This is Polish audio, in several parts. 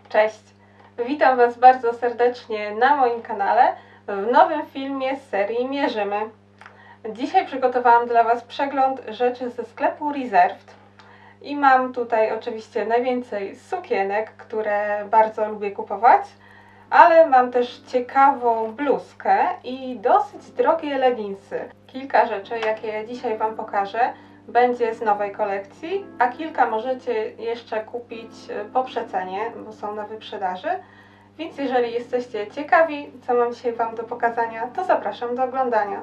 Cześć! Witam Was bardzo serdecznie na moim kanale w nowym filmie z serii Mierzymy. Dzisiaj przygotowałam dla Was przegląd rzeczy ze sklepu Reserved i mam tutaj oczywiście najwięcej sukienek, które bardzo lubię kupować, ale mam też ciekawą bluzkę i dosyć drogie leginsy. Kilka rzeczy, jakie dzisiaj Wam pokażę, będzie z nowej kolekcji, a kilka możecie jeszcze kupić po przecenie, bo są na wyprzedaży. Więc jeżeli jesteście ciekawi, co mam dzisiaj Wam do pokazania, to zapraszam do oglądania.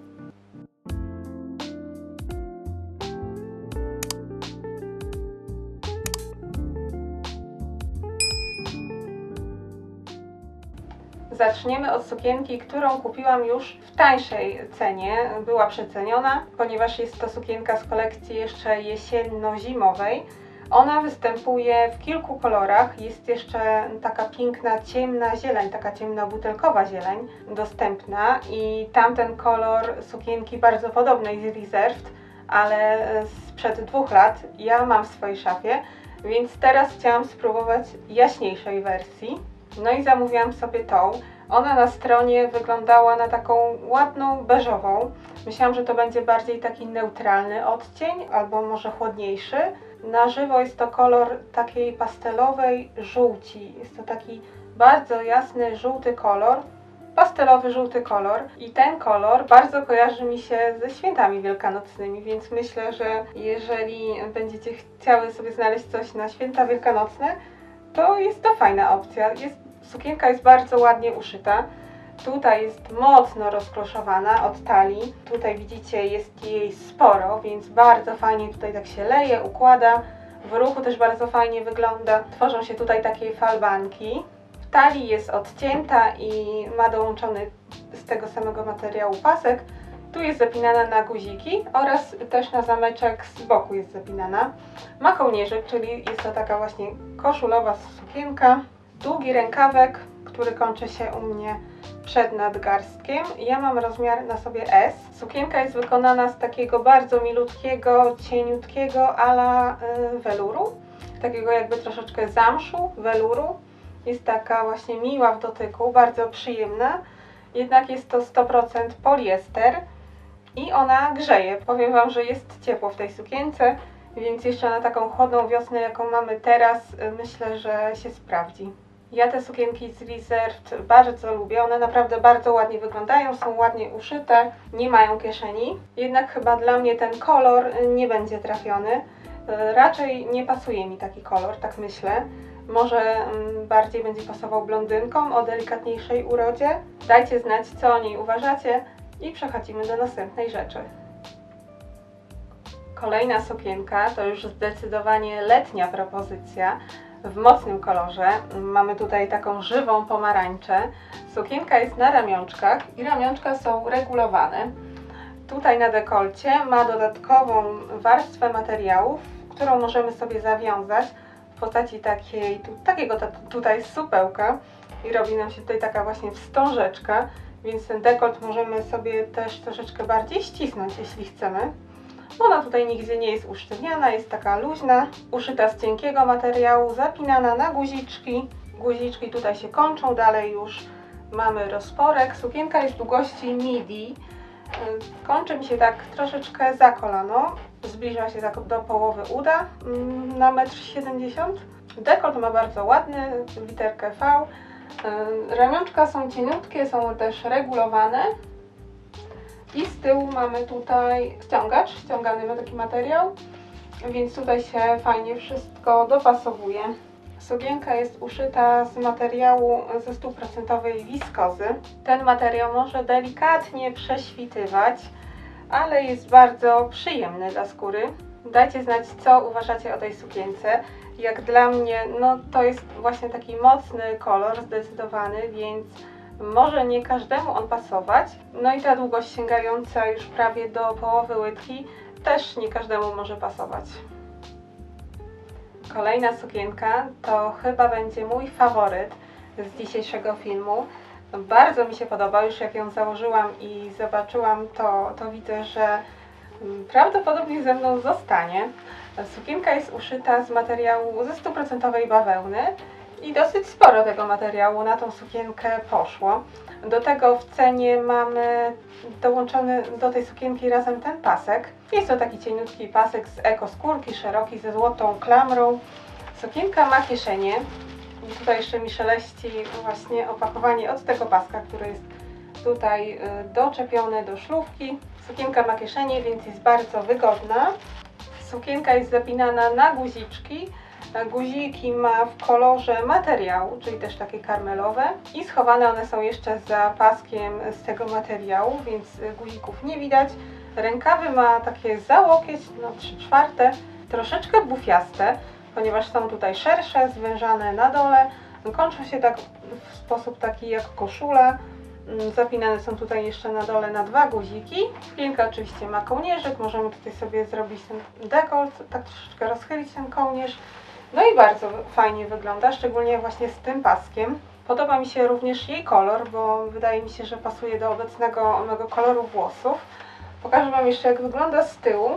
Zaczniemy od sukienki, którą kupiłam już w tańszej cenie. Była przeceniona, ponieważ jest to sukienka z kolekcji jeszcze jesienno-zimowej. Ona występuje w kilku kolorach. Jest jeszcze taka piękna, ciemna zieleń, taka ciemna butelkowa zieleń dostępna i tamten kolor sukienki bardzo podobnej z Reserved, ale sprzed 2 lat ja mam w swojej szafie, więc teraz chciałam spróbować jaśniejszej wersji. No i zamówiłam sobie tą. Ona na stronie wyglądała na taką ładną, beżową. Myślałam, że to będzie bardziej taki neutralny odcień, albo może chłodniejszy. Na żywo jest to kolor takiej pastelowej żółci. Jest to taki bardzo jasny, żółty kolor. Pastelowy, żółty kolor. I ten kolor bardzo kojarzy mi się ze świętami wielkanocnymi, więc myślę, że jeżeli będziecie chciały sobie znaleźć coś na święta wielkanocne, to jest to fajna opcja. Sukienka jest bardzo ładnie uszyta. Tutaj jest mocno rozkloszowana od talii. Tutaj widzicie, jest jej sporo, więc bardzo fajnie tutaj tak się leje, układa. W ruchu też bardzo fajnie wygląda. Tworzą się tutaj takie falbanki. W talii jest odcięta i ma dołączony z tego samego materiału pasek. Tu jest zapinana na guziki oraz też na zameczek z boku jest zapinana. Ma kołnierzyk, czyli jest to taka właśnie koszulowa sukienka. Długi rękawek, który kończy się u mnie przed nadgarstkiem. Ja mam rozmiar na sobie S. Sukienka jest wykonana z takiego bardzo milutkiego, cieniutkiego ala weluru. Takiego jakby troszeczkę zamszu, weluru. Jest taka właśnie miła w dotyku, bardzo przyjemna. Jednak jest to 100% poliester i ona grzeje. Powiem Wam, że jest ciepło w tej sukience, więc jeszcze na taką chłodną wiosnę, jaką mamy teraz, myślę, że się sprawdzi. Ja te sukienki z Reserved bardzo lubię, one naprawdę bardzo ładnie wyglądają, są ładnie uszyte, nie mają kieszeni. Jednak chyba dla mnie ten kolor nie będzie trafiony. Raczej nie pasuje mi taki kolor, tak myślę. Może bardziej będzie pasował blondynkom o delikatniejszej urodzie. Dajcie znać, co o niej uważacie i przechodzimy do następnej rzeczy. Kolejna sukienka to już zdecydowanie letnia propozycja. W mocnym kolorze. Mamy tutaj taką żywą pomarańczę. Sukienka jest na ramionczkach i ramionczka są regulowane. Tutaj na dekolcie ma dodatkową warstwę materiałów, którą możemy sobie zawiązać w postaci takiego tutaj supełka i robi nam się tutaj taka właśnie wstążeczka, więc ten dekolt możemy sobie też troszeczkę bardziej ścisnąć, jeśli chcemy. Ona tutaj nigdzie nie jest usztywniana, jest taka luźna, uszyta z cienkiego materiału, zapinana na guziczki. Guziczki tutaj się kończą, dalej już mamy rozporek. Sukienka jest długości midi, kończy mi się tak troszeczkę za kolano, zbliża się do połowy uda na 1,70 m. Dekolt ma bardzo ładny, literkę V. Ramionczka są cieniutkie, są też regulowane. I z tyłu mamy tutaj ściągacz, ściągany ma taki materiał, więc tutaj się fajnie wszystko dopasowuje. Sukienka jest uszyta z materiału ze 100% wiskozy. Ten materiał może delikatnie prześwitywać, ale jest bardzo przyjemny dla skóry. Dajcie znać, co uważacie o tej sukience. Jak dla mnie, no to jest właśnie taki mocny kolor, zdecydowany, więc może nie każdemu on pasować. No i ta długość sięgająca już prawie do połowy łydki też nie każdemu może pasować. Kolejna sukienka to chyba będzie mój faworyt z dzisiejszego filmu. Bardzo mi się podoba, już jak ją założyłam i zobaczyłam, to widzę, że prawdopodobnie ze mną zostanie. Sukienka jest uszyta z materiału ze 100% bawełny I dosyć sporo tego materiału na tą sukienkę poszło. Do tego w cenie mamy dołączony do tej sukienki razem ten pasek. Jest to taki cieniutki pasek z ekoskórki, szeroki, ze złotą klamrą. Sukienka ma kieszenie. I tutaj jeszcze mi szeleści właśnie opakowanie od tego paska, który jest tutaj doczepiony do szlufki. Sukienka ma kieszenie, więc jest bardzo wygodna. Sukienka jest zapinana na guziczki. Guziki ma w kolorze materiału, czyli też takie karmelowe. I schowane one są jeszcze za paskiem z tego materiału, więc guzików nie widać. Rękawy ma takie za łokieć, no 3/4, troszeczkę bufiaste, ponieważ są tutaj szersze, zwężane na dole. Kończą się tak w sposób taki jak koszula. Zapinane są tutaj jeszcze na dole na 2 guziki. Sukienka oczywiście ma kołnierzyk, możemy tutaj sobie zrobić ten dekolt, tak troszeczkę rozchylić ten kołnierz. No i bardzo fajnie wygląda, szczególnie właśnie z tym paskiem. Podoba mi się również jej kolor, bo wydaje mi się, że pasuje do obecnego mego koloru włosów. Pokażę Wam jeszcze, jak wygląda z tyłu.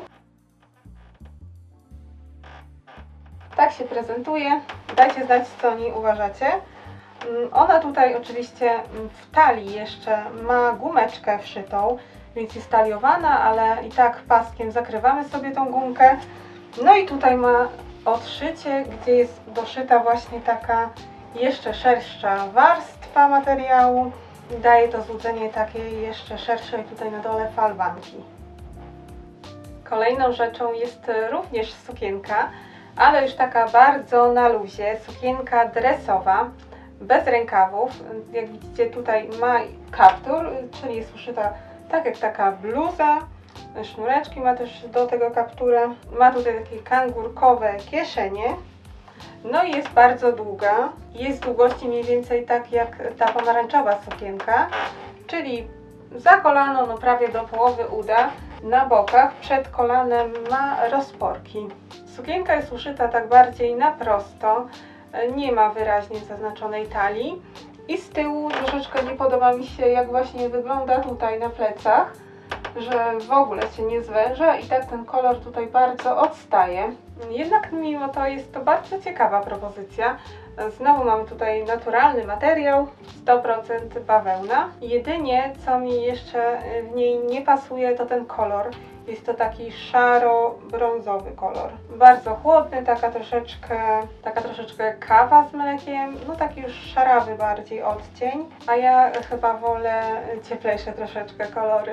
Tak się prezentuje. Dajcie znać, co o niej uważacie. Ona tutaj oczywiście w talii jeszcze ma gumeczkę wszytą, więc jest taliowana, ale i tak paskiem zakrywamy sobie tą gumkę. No i tutaj ma odszycie, gdzie jest doszyta właśnie taka jeszcze szersza warstwa materiału. Daje to złudzenie takiej jeszcze szerszej tutaj na dole falbanki. Kolejną rzeczą jest również sukienka, ale już taka bardzo na luzie, sukienka dresowa, bez rękawów. Jak widzicie, tutaj ma kaptur, czyli jest uszyta tak jak taka bluza. Sznureczki ma też do tego kaptura. Ma tutaj takie kangurkowe kieszenie. No i jest bardzo długa. Jest długości mniej więcej tak jak ta pomarańczowa sukienka, czyli za kolano, no prawie do połowy uda. Na bokach przed kolanem ma rozporki. Sukienka jest uszyta tak bardziej na prosto. Nie ma wyraźnie zaznaczonej talii. I z tyłu troszeczkę nie podoba mi się, jak właśnie wygląda tutaj na plecach, że w ogóle się nie zwęża i tak ten kolor tutaj bardzo odstaje. Jednak mimo to jest to bardzo ciekawa propozycja. Znowu mamy tutaj naturalny materiał, 100% bawełna. Jedynie co mi jeszcze w niej nie pasuje, to ten kolor. Jest to taki szaro-brązowy kolor. Bardzo chłodny, taka troszeczkę kawa z mlekiem, no taki już szarawy bardziej odcień, a ja chyba wolę cieplejsze troszeczkę kolory.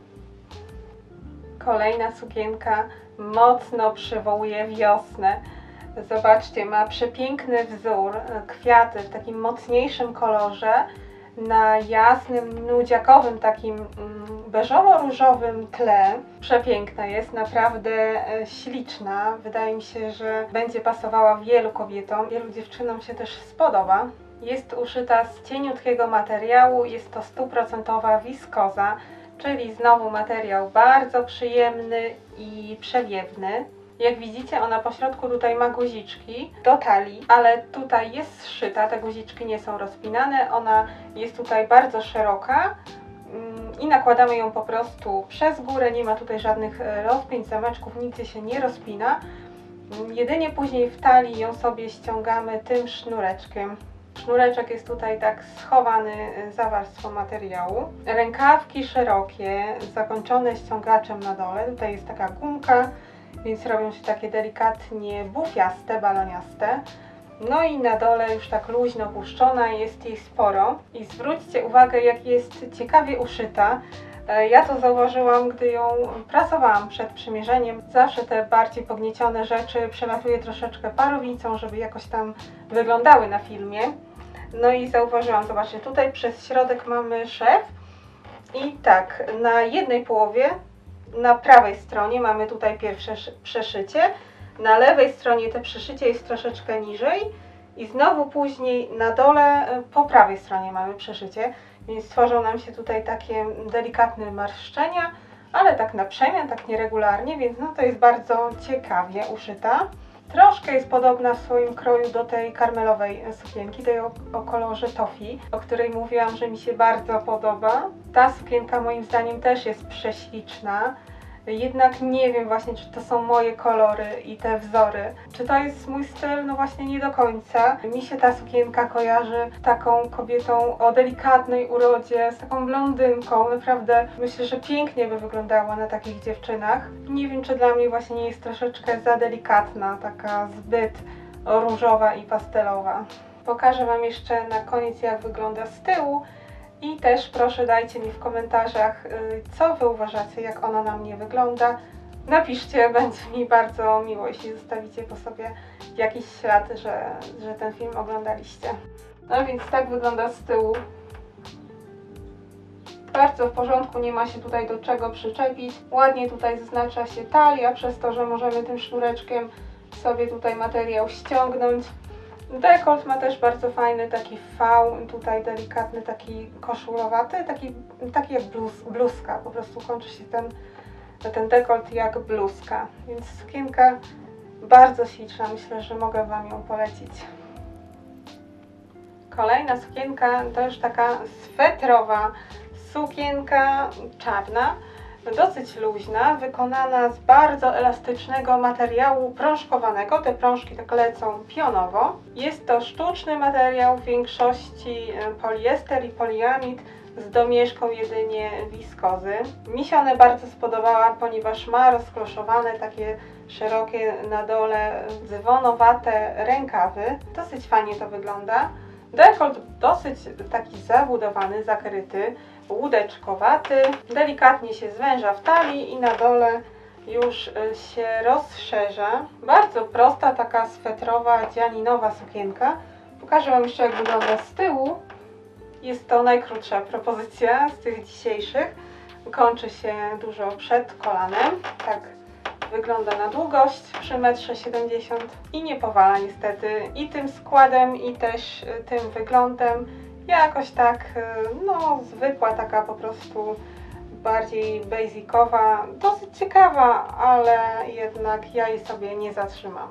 Kolejna sukienka mocno przywołuje wiosnę. Zobaczcie, ma przepiękny wzór, kwiaty w takim mocniejszym kolorze, na jasnym, nudziakowym, takim beżowo-różowym tle. Przepiękna jest, naprawdę śliczna. Wydaje mi się, że będzie pasowała wielu kobietom, wielu dziewczynom się też spodoba. Jest uszyta z cieniutkiego materiału, jest to 100% wiskoza, czyli znowu materiał bardzo przyjemny i przewiewny. Jak widzicie, ona po środku tutaj ma guziczki do talii, ale tutaj jest zszyta, te guziczki nie są rozpinane, ona jest tutaj bardzo szeroka i nakładamy ją po prostu przez górę, nie ma tutaj żadnych rozpięć, zameczków, nigdzie się nie rozpina. Jedynie później w talii ją sobie ściągamy tym sznureczkiem. Sznureczek jest tutaj tak schowany za warstwą materiału. Rękawki szerokie, zakończone ściągaczem na dole. Tutaj jest taka gumka, więc robią się takie delikatnie bufiaste, baloniaste. No i na dole już tak luźno puszczona, jest jej sporo. I zwróćcie uwagę, jak jest ciekawie uszyta. Ja to zauważyłam, gdy ją prasowałam przed przymierzeniem. Zawsze te bardziej pogniecione rzeczy przelatuję troszeczkę parownicą, żeby jakoś tam wyglądały na filmie. No i zauważyłam, zobaczcie, tutaj przez środek mamy szef i tak, na jednej połowie, na prawej stronie mamy tutaj pierwsze przeszycie, na lewej stronie to przeszycie jest troszeczkę niżej i znowu później na dole po prawej stronie mamy przeszycie, więc tworzą nam się tutaj takie delikatne marszczenia, ale tak na przemian, tak nieregularnie, więc no to jest bardzo ciekawie uszyta. Troszkę jest podobna w swoim kroju do tej karmelowej sukienki, tej o kolorze toffee, o której mówiłam, że mi się bardzo podoba. Ta sukienka moim zdaniem też jest prześliczna. Jednak nie wiem właśnie, czy to są moje kolory i te wzory. Czy to jest mój styl? No właśnie nie do końca. Mi się ta sukienka kojarzy z taką kobietą o delikatnej urodzie, z taką blondynką. Naprawdę myślę, że pięknie by wyglądała na takich dziewczynach. Nie wiem, czy dla mnie właśnie nie jest troszeczkę za delikatna, taka zbyt różowa i pastelowa. Pokażę Wam jeszcze na koniec, jak wygląda z tyłu. I też proszę dajcie mi w komentarzach, co Wy uważacie, jak ona na mnie wygląda. Napiszcie, będzie mi bardzo miło, jeśli zostawicie po sobie jakiś ślad, że ten film oglądaliście. No więc tak wygląda z tyłu. Bardzo w porządku, nie ma się tutaj do czego przyczepić. Ładnie tutaj zaznacza się talia, przez to, że możemy tym sznureczkiem sobie tutaj materiał ściągnąć. Dekolt ma też bardzo fajny taki V, tutaj delikatny, taki koszulowaty, taki jak bluzka, po prostu kończy się ten dekolt jak bluzka, więc sukienka bardzo śliczna, myślę, że mogę Wam ją polecić. Kolejna sukienka to już taka swetrowa sukienka czarna, dosyć luźna, wykonana z bardzo elastycznego materiału prążkowanego. Te prążki tak lecą pionowo. Jest to sztuczny materiał, w większości poliester i poliamid z domieszką jedynie wiskozy. Mi się one bardzo spodobała, ponieważ ma rozkloszowane takie szerokie na dole dzwonowate rękawy. Dosyć fajnie to wygląda. Dekolt dosyć taki zabudowany, zakryty, łódeczkowaty, delikatnie się zwęża w talii i na dole już się rozszerza. Bardzo prosta, taka swetrowa, dzianinowa sukienka. Pokażę Wam jeszcze, jak wygląda z tyłu. Jest to najkrótsza propozycja z tych dzisiejszych. Kończy się dużo przed kolanem. Tak wygląda na długość przy 1,70 m i nie powala niestety i tym składem, i też tym wyglądem. Jakoś tak, no zwykła, taka po prostu bardziej basicowa, dosyć ciekawa, ale jednak ja jej sobie nie zatrzymam.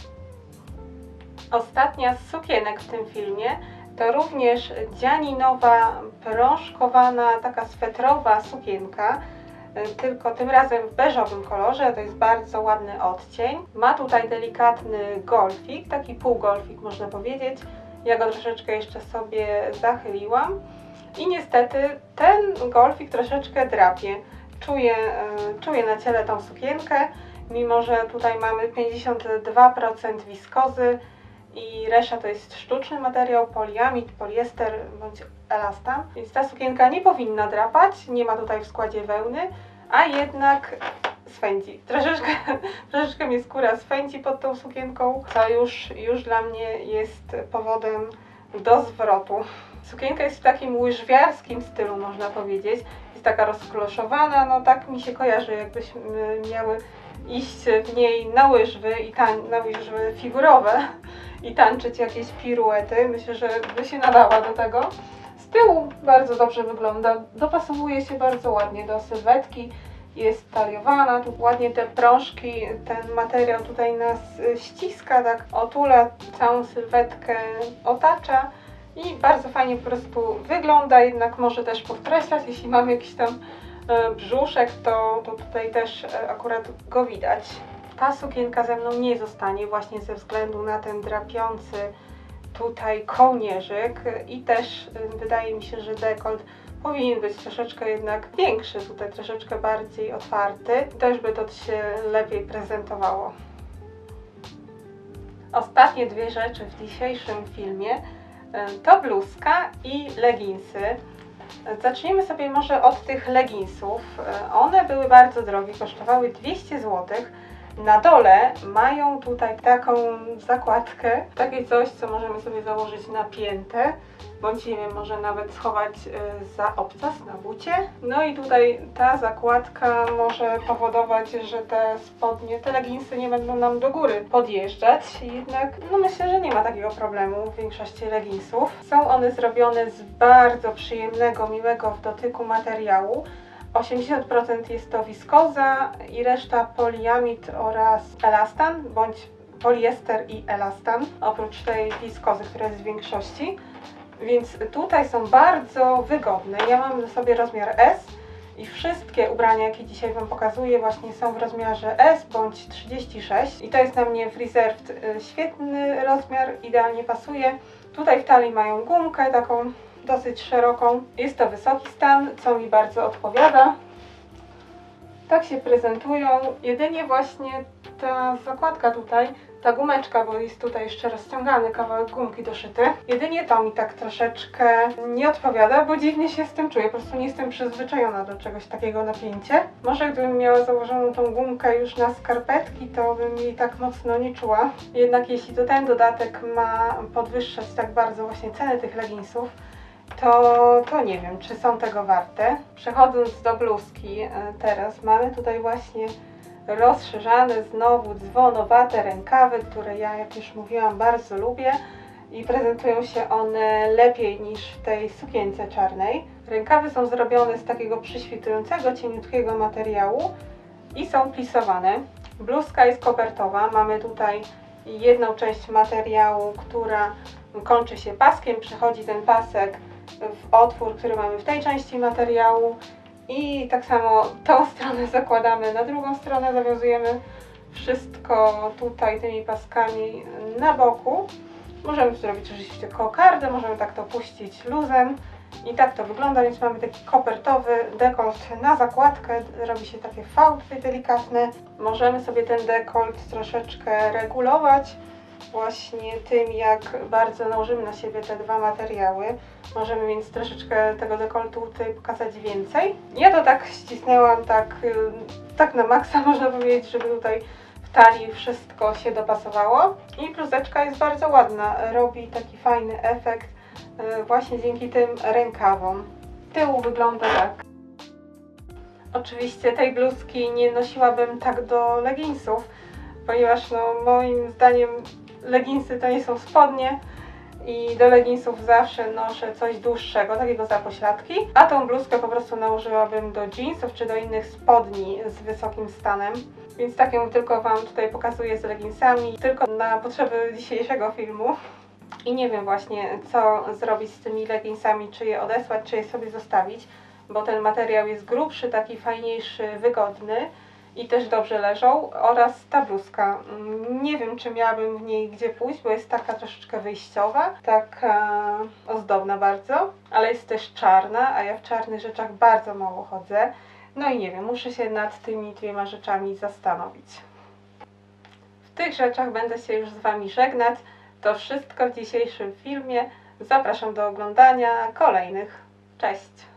Ostatnia z sukienek w tym filmie to również dzianinowa, prążkowana, taka swetrowa sukienka, tylko tym razem w beżowym kolorze, to jest bardzo ładny odcień. Ma tutaj delikatny golfik, taki półgolfik można powiedzieć. Ja go troszeczkę jeszcze sobie zachyliłam i niestety ten golfik troszeczkę drapie. Czuję na ciele tą sukienkę, mimo że tutaj mamy 52% wiskozy i reszta to jest sztuczny materiał, poliamid, poliester bądź elastan, więc ta sukienka nie powinna drapać, nie ma tutaj w składzie wełny, a jednak swędzi. Troszeczkę mnie skóra swędzi pod tą sukienką, co już dla mnie jest powodem do zwrotu. Sukienka jest w takim łyżwiarskim stylu, można powiedzieć. Jest taka rozkloszowana, no tak mi się kojarzy, jakbyśmy miały iść w niej na łyżwy, na łyżwy figurowe i tańczyć jakieś piruety. Myślę, że by się nadała do tego. Z tyłu bardzo dobrze wygląda, dopasowuje się bardzo ładnie do sylwetki. Jest taliowana, tu ładnie te prążki, ten materiał tutaj nas ściska, tak otula, całą sylwetkę otacza i bardzo fajnie po prostu wygląda, jednak może też podkreślać, jeśli mam jakiś tam brzuszek, to tutaj też akurat go widać. Ta sukienka ze mną nie zostanie właśnie ze względu na ten drapiący tutaj kołnierzyk i też wydaje mi się, że dekolt powinien być troszeczkę jednak większy, tutaj troszeczkę bardziej otwarty. Też by to się lepiej prezentowało. Ostatnie dwie rzeczy w dzisiejszym filmie to bluzka i leginsy. Zacznijmy sobie może od tych leginsów. One były bardzo drogie, kosztowały 200 zł. Na dole mają tutaj taką zakładkę, takie coś, co możemy sobie założyć na piętę, bądź nie wiem, może nawet schować za obcas na bucie. No i tutaj ta zakładka może powodować, że te spodnie, te leginsy nie będą nam do góry podjeżdżać. Jednak no myślę, że nie ma takiego problemu w większości leginsów. Są one zrobione z bardzo przyjemnego, miłego w dotyku materiału. 80% jest to wiskoza i reszta poliamid oraz elastan, bądź poliester i elastan, oprócz tej wiskozy, która jest w większości. Więc tutaj są bardzo wygodne. Ja mam na sobie rozmiar S I wszystkie ubrania, jakie dzisiaj Wam pokazuję, właśnie są w rozmiarze S bądź 36. I to jest na mnie w Reserved świetny rozmiar, idealnie pasuje. Tutaj w talii mają gumkę taką dosyć szeroką. Jest to wysoki stan, co mi bardzo odpowiada. Tak się prezentują. Jedynie właśnie ta zakładka tutaj, ta gumeczka, bo jest tutaj jeszcze rozciągany kawałek gumki doszyty. Jedynie to mi tak troszeczkę nie odpowiada, bo dziwnie się z tym czuję. Po prostu nie jestem przyzwyczajona do czegoś takiego napięcie. Może gdybym miała założoną tą gumkę już na skarpetki, to bym jej tak mocno nie czuła. Jednak jeśli to ten dodatek ma podwyższać tak bardzo właśnie ceny tych leginsów, to nie wiem, czy są tego warte. Przechodząc do bluzki, teraz mamy tutaj właśnie rozszerzane znowu dzwonowate rękawy, które ja, jak już mówiłam, bardzo lubię i prezentują się one lepiej niż w tej sukience czarnej. Rękawy są zrobione z takiego przyświtującego, cieniutkiego materiału i są plisowane. Bluzka jest kopertowa, mamy tutaj jedną część materiału, która kończy się paskiem, przechodzi ten pasek w otwór, który mamy w tej części materiału i tak samo tą stronę zakładamy, na drugą stronę zawiązujemy wszystko tutaj tymi paskami na boku. Możemy zrobić oczywiście kokardę, możemy tak to puścić luzem i tak to wygląda, więc mamy taki kopertowy dekolt na zakładkę, robi się takie V tutaj delikatne. Możemy sobie ten dekolt troszeczkę regulować właśnie tym, jak bardzo nałożymy na siebie te dwa materiały. Możemy więc troszeczkę tego dekoltu tutaj pokazać więcej. Ja to tak ścisnęłam, tak na maksa można powiedzieć, żeby tutaj w talii wszystko się dopasowało. I bluzeczka jest bardzo ładna, robi taki fajny efekt właśnie dzięki tym rękawom. Tyłu wygląda tak. Oczywiście tej bluzki nie nosiłabym tak do leginsów, ponieważ no, moim zdaniem leginsy to nie są spodnie i do leginsów zawsze noszę coś dłuższego, takiego za pośladki, a tą bluzkę po prostu nałożyłabym do jeansów czy do innych spodni z wysokim stanem. Więc tak ją tylko Wam tutaj pokazuję z leginsami, tylko na potrzeby dzisiejszego filmu. I nie wiem właśnie, co zrobić z tymi leginsami, czy je odesłać, czy je sobie zostawić, bo ten materiał jest grubszy, taki fajniejszy, wygodny i też dobrze leżą, oraz ta bluzka. Nie wiem, czy miałabym w niej gdzie pójść, bo jest taka troszeczkę wyjściowa, taka ozdobna bardzo, ale jest też czarna, a ja w czarnych rzeczach bardzo mało chodzę. No i nie wiem, muszę się nad tymi dwiema rzeczami zastanowić. W tych rzeczach będę się już z Wami żegnać. To wszystko w dzisiejszym filmie. Zapraszam do oglądania kolejnych. Cześć!